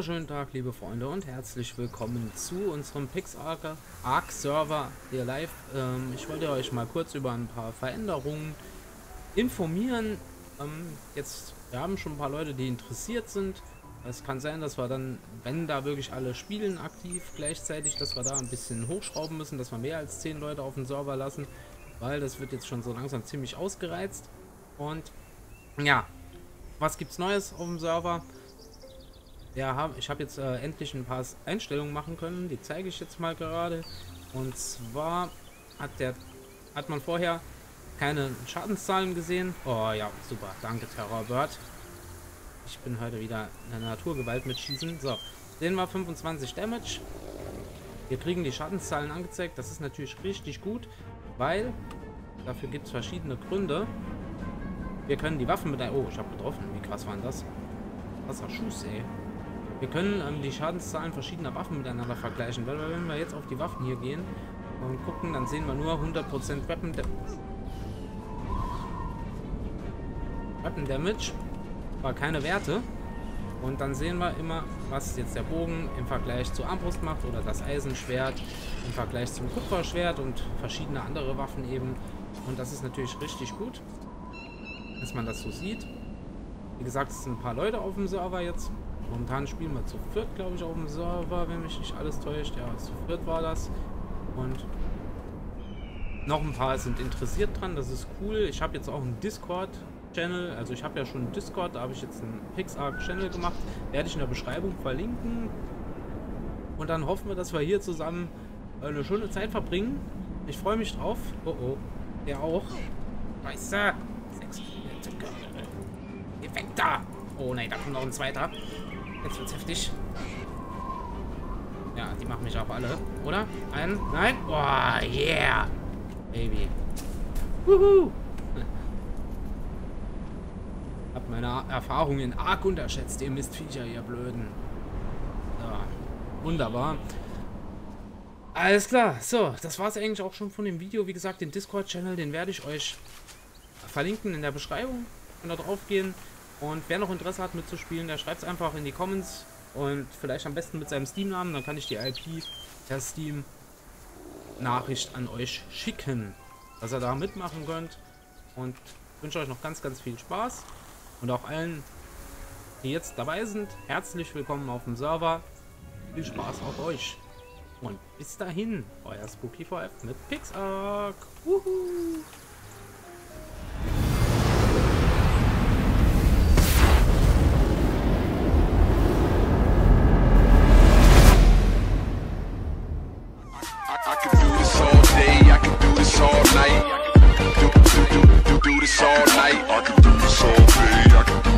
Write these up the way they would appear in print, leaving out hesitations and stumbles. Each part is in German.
wunderschönen Tag, liebe Freunde, und herzlich willkommen zu unserem PixARK Server hier live. Ich wollte euch mal kurz über ein paar Veränderungen informieren. Wir haben schon ein paar Leute, die interessiert sind. Es kann sein, dass wir dann, wenn da wirklich alle spielen aktiv gleichzeitig, dass wir da ein bisschen hochschrauben müssen, dass wir mehr als 10 Leute auf den Server lassen, weil das wird jetzt schon so langsam ziemlich ausgereizt. Und ja, was gibt's Neues auf dem Server? Ja, ich habe jetzt endlich ein paar Einstellungen machen können, die zeige ich jetzt mal gerade. Und zwar hat man vorher keine Schadenszahlen gesehen. Oh ja, super, danke Terrorbird. Ich bin heute wieder in der Naturgewalt mit Schießen. So, sehen wir 25 Damage. Wir kriegen die Schadenszahlen angezeigt. Das ist natürlich richtig gut, weil dafür gibt es verschiedene Gründe. Wir können die Waffen mit der... Oh, ich habe getroffen. Wie krass war denn das? Krasser Schuss, ey. Wir können die Schadenszahlen verschiedener Waffen miteinander vergleichen, weil wenn wir jetzt auf die Waffen hier gehen und gucken, dann sehen wir nur 100% Weapon Damage, aber keine Werte. Und dann sehen wir immer, was jetzt der Bogen im Vergleich zur Armbrust macht oder das Eisenschwert im Vergleich zum Kupferschwert und verschiedene andere Waffen eben. Und das ist natürlich richtig gut, dass man das so sieht. Wie gesagt, es sind ein paar Leute auf dem Server jetzt. Momentan spielen wir zu viert, glaube ich, auf dem Server, wenn mich nicht alles täuscht. Ja, zu viert war das. Und noch ein paar sind interessiert dran, das ist cool. Ich habe jetzt auch einen Discord-Channel. Also ich habe ja schon einen Discord, da habe ich jetzt einen PixARK-Channel gemacht. Werde ich in der Beschreibung verlinken. Und dann hoffen wir, dass wir hier zusammen eine schöne Zeit verbringen. Ich freue mich drauf. Oh oh, der auch. Scheiße. 6 Minuten. Effekt da. Oh nein, da kommt noch ein zweiter. Jetzt wird's heftig. Ja, die machen mich auch alle, oder? Ein? Nein? Oh, yeah! Baby. Wuhu! Hab meine Erfahrungen arg unterschätzt, ihr Mistviecher, ihr Blöden. Ja, wunderbar. Alles klar. So, das war's eigentlich auch schon von dem Video. Wie gesagt, den Discord-Channel, den werde ich euch verlinken in der Beschreibung. Könnt da drauf gehen. Und wer noch Interesse hat mitzuspielen, der schreibt es einfach in die Comments und vielleicht am besten mit seinem Steam-Namen, dann kann ich die IP per Steam-Nachricht an euch schicken, dass ihr da mitmachen könnt. Und wünsche euch noch ganz, ganz viel Spaß. Und auch allen, die jetzt dabei sind, herzlich willkommen auf dem Server. Viel Spaß auf euch. Und bis dahin, euer Spooky4F mit PixARK. Wuhu!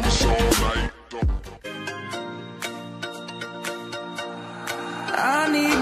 I need